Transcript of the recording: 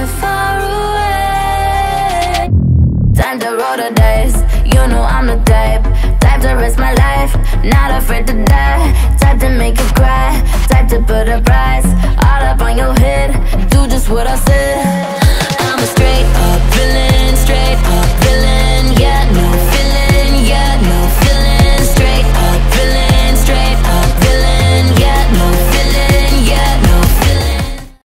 somewhere far away. Time to roll the dice, you know I'm the type to risk my life, not afraid to die. Type to make you cry, type to put a price all up on your head. Do just what I said.